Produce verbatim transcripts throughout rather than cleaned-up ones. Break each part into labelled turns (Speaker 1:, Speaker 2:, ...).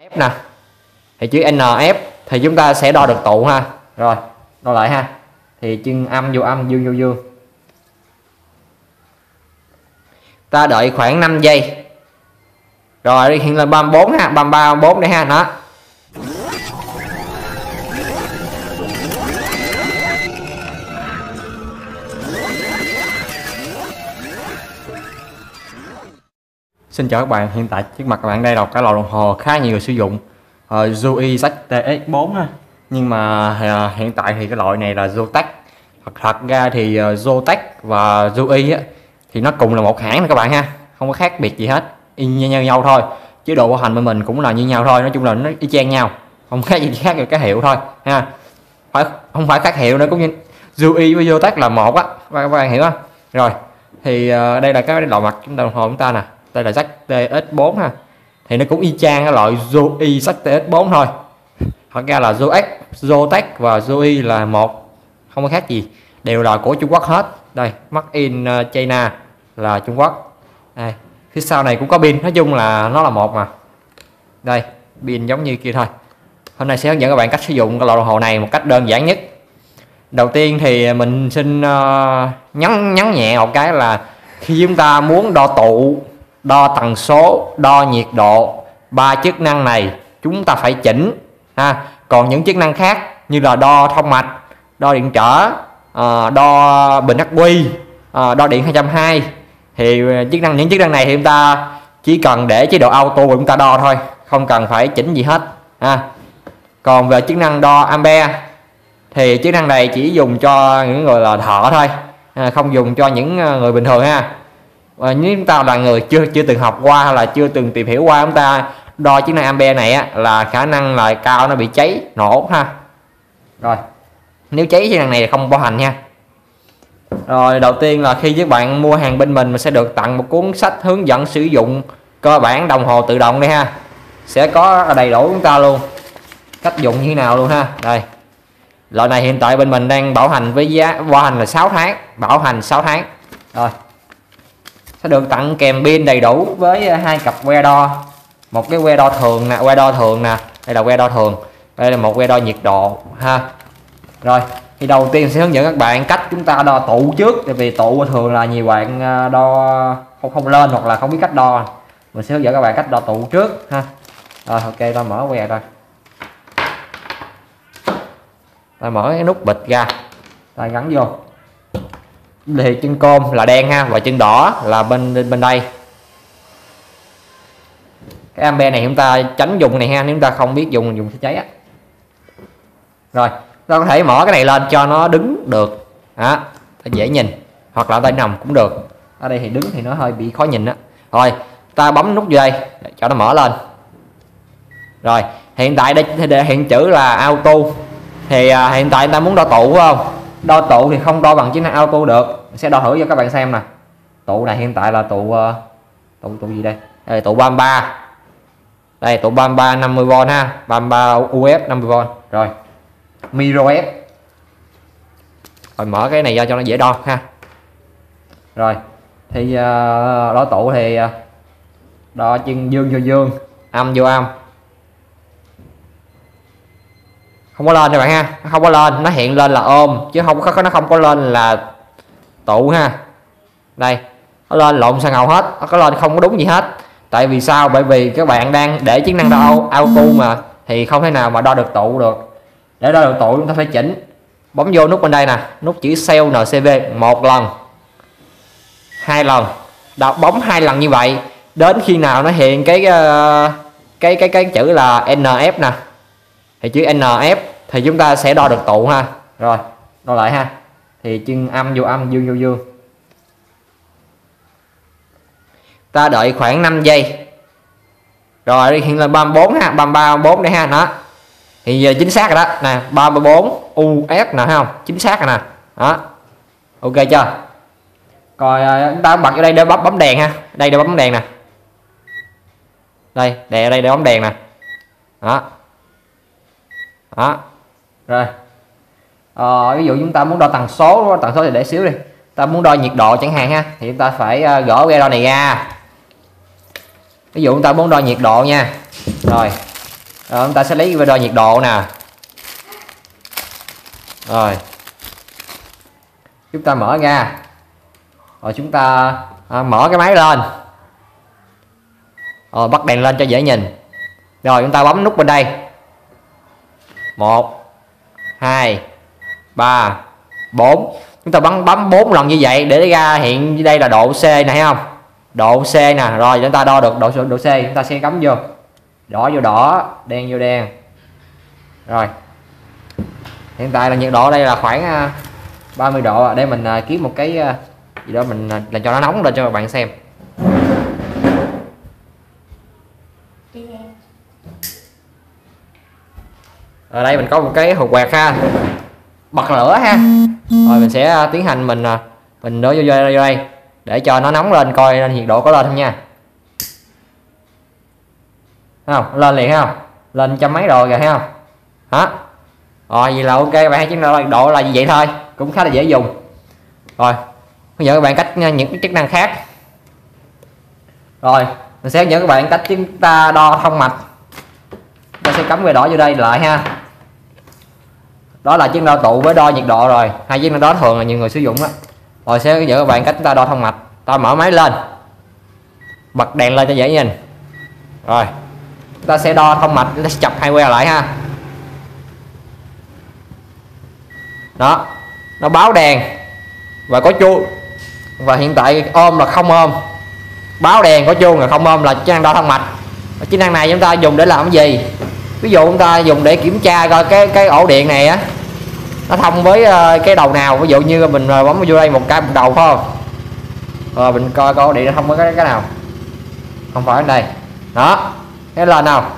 Speaker 1: nè, thì chữ en ép thì chúng ta sẽ đo được tụ ha. Rồi đo lại ha, thì chân âm vô âm, dương vô dương. Ta đợi khoảng năm giây. Rồi hiện lên ba mươi bốn ha, ba mươi ba, ba mươi bốn đây ha, đó. Xin chào các bạn, hiện tại trước mặt các bạn đây là cái lò đồng hồ khá nhiều người sử dụng, uh, Zoe Z T X bốn ha. Nhưng mà uh, hiện tại thì cái loại này là Zotac. Thật, thật ra thì uh, Zotac và Zoe á, thì nó cùng là một hãng này các bạn ha, không có khác biệt gì hết, y như nhau, nhau thôi. Chế độ bảo hành bên mình cũng là như nhau thôi, nói chung là nó y chang nhau, không khác gì khác, cái hiệu thôi ha. Phải không phải khác hiệu nữa, cũng như Zoe với Zotac là một á, các bạn hiểu không? Rồi thì uh, đây là cái loại mặt chúng ta đồng hồ chúng ta nè. Đây là Z T X bốn ha, thì nó cũng y chang cái loại Zoe Z T X bốn thôi. Thật ra là Zoex, Zotac và Zoe là một, không có khác gì, đều là của Trung Quốc hết. Đây, made in China là Trung Quốc. Đây, phía sau này cũng có pin, nói chung là nó là một mà. Đây, pin giống như kia thôi. Hôm nay sẽ hướng dẫn các bạn cách sử dụng cái loại đồng hồ này một cách đơn giản nhất. Đầu tiên thì mình xin uh, nhấn nhấn nhẹ một cái là khi chúng ta muốn đo tụ, đo tần số, đo nhiệt độ, ba chức năng này chúng ta phải chỉnh ha. Còn những chức năng khác như là đo thông mạch, đo điện trở, uh, đo bình ắc quy, uh, đo điện hai trăm hai mươi thì chức năng những chức năng này thì chúng ta chỉ cần để chế độ auto của chúng ta đo thôi, không cần phải chỉnh gì hết ha. Còn về chức năng đo ampere thì chức năng này chỉ dùng cho những người là thợ thôi, à, không dùng cho những người bình thường ha. Và nếu chúng ta là người chưa chưa từng học qua hay là chưa từng tìm hiểu qua, chúng ta đo chức năng ampere này á, là khả năng là cao nó bị cháy nổ ha. Rồi nếu cháy chức năng này không bảo hành nha. Rồi đầu tiên là khi các bạn mua hàng bên mình, mình sẽ được tặng một cuốn sách hướng dẫn sử dụng cơ bản đồng hồ tự động đây ha, sẽ có đầy đủ chúng ta luôn, cách dùng như thế nào luôn ha. Đây, loại này hiện tại bên mình đang bảo hành với giá bảo hành là sáu tháng, bảo hành sáu tháng. Rồi sẽ được tặng kèm pin đầy đủ với hai cặp que đo, một cái que đo thường nè, que đo thường nè, đây là que đo thường, đây là một que đo nhiệt độ ha. Rồi thì đầu tiên sẽ hướng dẫn các bạn cách chúng ta đo tụ trước, tại vì tụ thường là nhiều bạn đo không không lên hoặc là không biết cách đo, mình sẽ hướng dẫn các bạn cách đo tụ trước ha. Rồi ok, ta mở que ra, ta mở cái nút bịch ra, ta gắn vô. Thì chân côn là đen ha, và chân đỏ là bên bên đây. Cái ampere này chúng ta tránh dùng này ha, nếu chúng ta không biết dùng dùng sẽ cháy á. Rồi ta có thể mở cái này lên cho nó đứng được đó, dễ nhìn, hoặc là tay nằm cũng được. Ở đây thì đứng thì nó hơi bị khó nhìn á. Rồi ta bấm nút vô đây để cho nó mở lên. Rồi hiện tại đây hiện chữ là auto, thì à, hiện tại ta muốn đo tụ phải không? Đo tụ thì không đo bằng chức năng auto được, sẽ đo thử cho các bạn xem nè. Tụ này hiện tại là tụ uh, tụ tụ gì đây? Đây tụ ba mươi ba. Đây tụ ba mươi ba năm mươi vôn ha, ba mươi ba u ép năm mươi vôn. Rồi micro F. Rồi mở cái này ra cho nó dễ đo ha. Rồi thì uh, đo tụ thì uh, đo chân dương vô dương, âm vô âm. Không có lên các bạn ha, không có lên, nó hiện lên là ôm chứ không có, nó không có lên là tụ ha. Đây nó lên lộn sang ngầu hết, nó có lên không có đúng gì hết. Tại vì sao? Bởi vì các bạn đang để chức năng đo auto mà, thì không thể nào mà đo được tụ được. Để đo được tụ chúng ta phải chỉnh, bấm vô nút bên đây nè, nút chữ cell en xê vê một lần, hai lần, đọc bấm hai lần như vậy đến khi nào nó hiện cái uh, cái cái cái chữ là en ép nè, thì chữ en ép thì chúng ta sẽ đo được tụ ha. Rồi đo lại ha, thì chân âm vô âm, dương vô dương. Ta đợi khoảng năm giây. Rồi hiện lên ba mươi bốn ha, ba mươi ba, ba mươi bốn đây ha, đó thì giờ chính xác rồi đó nè, ba mươi bốn u ép nè, thấy không, chính xác rồi nè, đó ok chưa. Rồi chúng ta bật vô đây để bấm bấm đèn ha, đây để bấm đèn nè, đây đè đây để bấm đèn nè, đó đó. Rồi ờ, ví dụ chúng ta muốn đo tần số, tần số thì để xíu đi, ta muốn đo nhiệt độ chẳng hạn ha, thì chúng ta phải gỡ que đo này ra. Ví dụ chúng ta muốn đo nhiệt độ nha, rồi Rồi chúng ta sẽ lấy đo nhiệt độ nè. Rồi chúng ta mở ra, rồi chúng ta à, mở cái máy lên, rồi bắt đèn lên cho dễ nhìn. Rồi chúng ta bấm nút bên đây, một hai ba bốn, chúng ta bấm bấm bốn lần như vậy để ra hiện đây là độ C này, thấy không, độ C nè. Rồi chúng ta đo được độ độ C, chúng ta sẽ cắm vô, đỏ vô đỏ, đen vô đen. Rồi hiện tại là nhiệt độ đây là khoảng ba mươi độ. Để mình kiếm một cái gì đó mình làm cho nó nóng lên cho các bạn xem. Ở đây mình có một cái hộp quẹt ha, bật lửa ha. Rồi mình sẽ tiến hành mình mình đổ vô, vô, vô đây để cho nó nóng lên, coi nhiệt độ có lên không nha. Thấy không, lên liền thấy không, lên trăm mấy rồi kìa, thấy không hả. Rồi vậy là ok các bạn, chức năng độ là như vậy thôi, cũng khá là dễ dùng. Rồi hướng dẫn các bạn cách những cái chức năng khác. Rồi mình sẽ hướng dẫn các bạn cách chúng ta đo thông mạch. Chúng ta sẽ cắm cái đỏ vô đây lại ha. Đó là chức năng tụ với đo nhiệt độ, rồi hai chức năng đó thường là nhiều người sử dụng đó. Rồi sẽ hướng dẫn các bạn cách chúng ta đo thông mạch. Ta mở máy lên, bật đèn lên cho dễ nhìn. Rồi chúng ta sẽ đo thông mạch, chúng ta sẽ chập hai que lại ha. Đó, nó báo đèn và có chuông, và hiện tại ôm là không ôm. Báo đèn có chuông là không ôm là chức năng đo thông mạch. Và chức năng này chúng ta dùng để làm cái gì? Ví dụ chúng ta dùng để kiểm tra coi cái cái ổ điện này á nó thông với cái đầu nào. Ví dụ như mình bấm vô đây một cái một đầu phải không, rồi mình coi coi ổ điện nó thông với cái cái nào. Không phải ở đây. Đó, cái lên nào,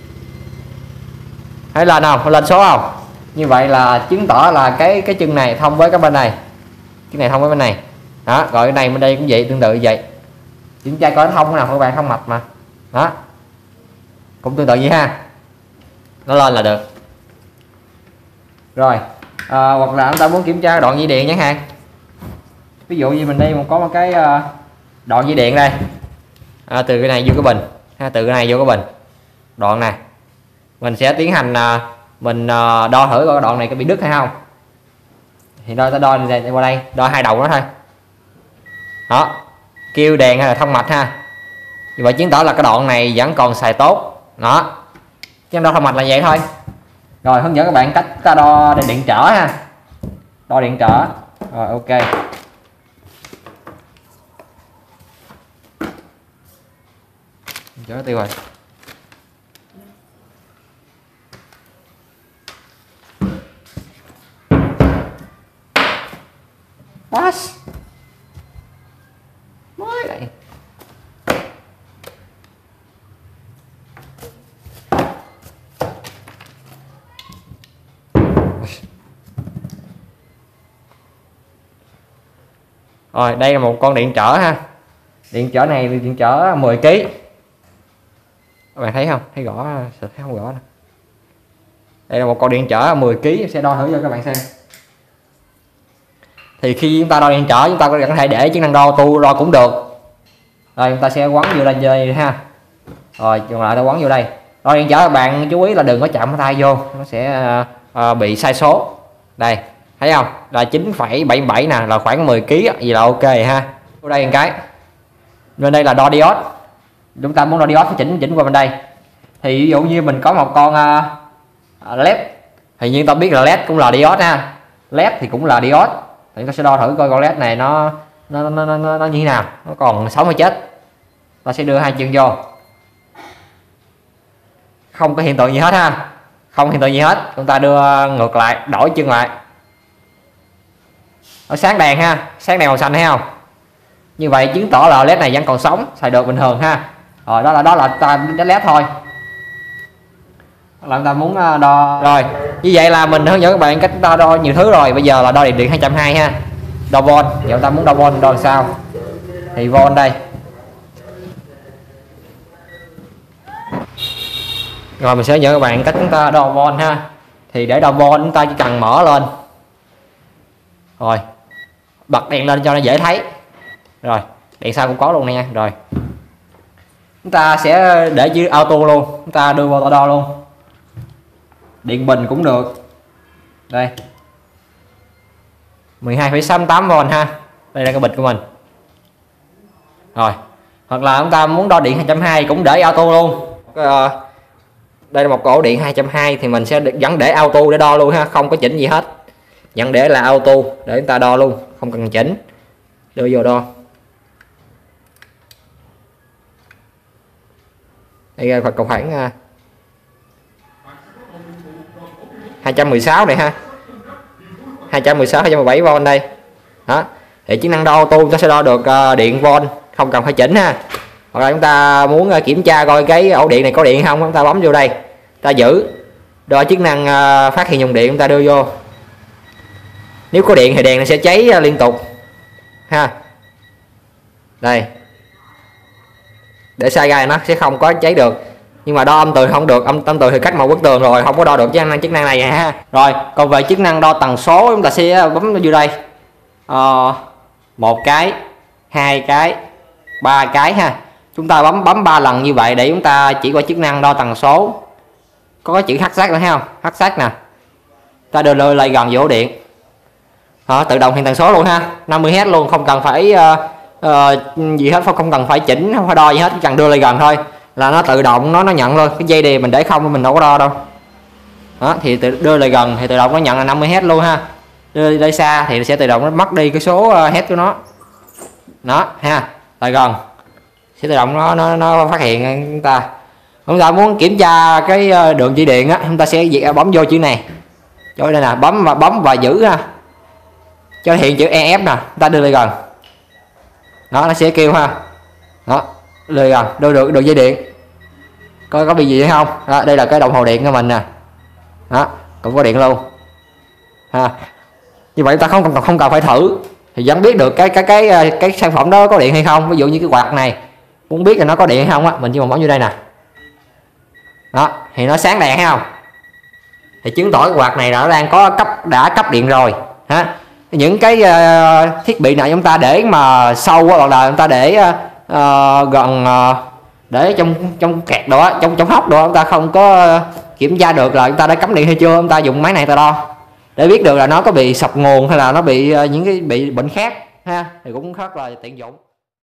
Speaker 1: thấy lên nào, lên số không? Như vậy là chứng tỏ là cái cái chân này thông với cái bên này, cái này thông với bên này. Đó, rồi cái này bên đây cũng vậy, tương tự như vậy. Kiểm tra coi nó thông cái nào các bạn, thông mạch mà. Đó, cũng tương tự vậy ha, nó lên là được. Rồi à, hoặc là chúng ta muốn kiểm tra đoạn dây điện chẳng hạn. Ví dụ như mình đi có một cái đoạn dây điện đây, à, từ cái này vô cái bình ha, từ cái này vô cái bình, đoạn này mình sẽ tiến hành mình đo thử coi đoạn này có bị đứt hay không. Thì đo ta đo này qua đây, đo hai đầu nó thôi. Đó, kêu đèn hay là thông mạch ha. Như vậy chứng tỏ là cái đoạn này vẫn còn xài tốt. Đó, chứ đo thông mạch là vậy thôi. Rồi hướng dẫn các bạn cách ta đo điện trở ha, đo điện trở. Rồi ok. Chở tiêu rồi. Pass. Mới đây. Rồi đây là một con điện trở ha. Điện trở này điện trở mười ki lô gam. Các bạn thấy không? Thấy rõ, thấy không rõ đâu. Đây là một con điện trở mười ki lô gam, sẽ đo thử cho các bạn xem. Thì khi chúng ta đo điện trở, chúng ta có thể để chức năng đo tu đo cũng được. Rồi chúng ta sẽ quấn vô lên đây ha. Rồi còn lại ta quấn vô đây. Đo điện trở các bạn chú ý là đừng có chạm tay vô, nó sẽ uh, bị sai số. Đây, thấy không? Là chín phẩy bảy bảy nè, là khoảng mười ki lô gam, gì là ok ha. Vô đây một cái. Bên đây là đo diode. Chúng ta muốn đo diode thì chỉnh chỉnh qua bên đây. Thì ví dụ như mình có một con uh, led, thì như ta biết là led cũng là diode ha. Led thì cũng là diode. Thì chúng ta sẽ đo thử coi con led này nó nó nó nó, nó, nó như thế nào, nó còn sống hay chết. Ta sẽ đưa hai chân vô, không có hiện tượng gì hết ha, không hiện tượng gì hết. Chúng ta đưa ngược lại, đổi chân lại, nó sáng đèn ha, sáng đèn màu xanh thấy không? Như vậy chứng tỏ là led này vẫn còn sống, xài được bình thường ha. Rồi đó là đó là ta đánh led thôi. Là ta muốn đo. Rồi như vậy là mình hướng dẫn các bạn cách đo đo nhiều thứ rồi. Bây giờ là đo điện điện hai trăm hai mươi ha, đo volt. Giờ ta muốn đo volt đo làm sao? Thì volt đây. Rồi mình sẽ hướng dẫn các bạn cách chúng ta đo volt ha. Thì để đo volt chúng ta chỉ cần mở lên, rồi bật đèn lên cho nó dễ thấy. Rồi đèn sau cũng có luôn nha. Rồi chúng ta sẽ để chữ auto luôn, chúng ta đưa vào đo luôn. điện bình cũng được. Đây mười hai phẩy sáu tám vôn ha, đây là cái bịch của mình rồi. Hoặc là chúng ta muốn đo điện hai trăm hai mươi cũng để auto luôn. À, đây là một ổ điện hai trăm hai mươi thì mình sẽ vẫn để auto để đo luôn ha, không có chỉnh gì hết, vẫn để là auto để chúng ta đo luôn, không cần chỉnh. Đưa vô đo. Đây là khoảng hai trăm mười sáu này ha, hai trăm mười sáu hai trăm mười bảy vôn đây đó. Thì chức năng đo auto chúng ta sẽ đo được điện vôn, không cần phải chỉnh ha. Hoặc là chúng ta muốn kiểm tra coi cái ổ điện này có điện không, chúng ta bấm vô đây, ta giữ đo chức năng phát hiện dòng điện, chúng ta đưa vô. Nếu có điện thì đèn nó sẽ cháy liên tục ha. Đây để sai gai nó sẽ không có cháy được, nhưng mà đo âm tường không được, âm âm tường thì cách một bức tường rồi, không có đo được chức năng chức năng này ha. Rồi còn về chức năng đo tần số chúng ta sẽ bấm vô đây, ờ, một cái, hai cái, ba cái ha. Chúng ta bấm bấm ba lần như vậy để chúng ta chỉ qua chức năng đo tần số. Có cái chữ H sát nữa thấy không, H sát nè, ta đưa lên lại gần vô điện đó, tự động hiện tần số luôn ha, năm mươi héc luôn, không cần phải uh, uh, gì hết, không cần phải chỉnh, không phải đo gì hết, chỉ cần đưa lại gần thôi là nó tự động nó nó nhận luôn. Cái dây đề mình để không mình đâu có đo đâu đó, thì tự, đưa lại gần thì tự động nó nhận là năm mươi héc luôn ha. Đưa đây xa thì sẽ tự động nó mất đi cái số héc của nó đó ha. Lại gần sẽ tự động nó nó, nó phát hiện chúng ta. Chúng ta muốn kiểm tra cái đường dây điện á, chúng ta sẽ bấm vô chữ này, cho đây nè, bấm và bấm và giữ ha, cho hiện chữ e ép nè, chúng ta đưa lại gần đó, nó sẽ kêu ha đó, đưa gần đưa được đường dây điện coi có bị gì hay không đó. Đây là cái đồng hồ điện của mình nè đó, cũng có điện luôn ha. Như vậy ta không cần không cần phải thử thì vẫn biết được cái cái cái cái sản phẩm đó có điện hay không. Ví dụ như cái quạt này muốn biết là nó có điện hay không á, mình chỉ cần bấm vô đây nè đó thì nó sáng đèn hay không, thì chứng tỏ cái quạt này đã đang có cấp đã cấp điện rồi ha. Những cái uh, thiết bị này chúng ta để mà sâu hoặc là chúng ta để uh, gần uh, để trong trong kẹt đó, trong trong hốc đó, chúng ta không có uh, kiểm tra được là chúng ta đã cắm điện hay chưa. Chúng ta dùng máy này ta đo để biết được là nó có bị sập nguồn hay là nó bị uh, những cái bị bệnh khác ha, thì cũng rất là tiện dụng.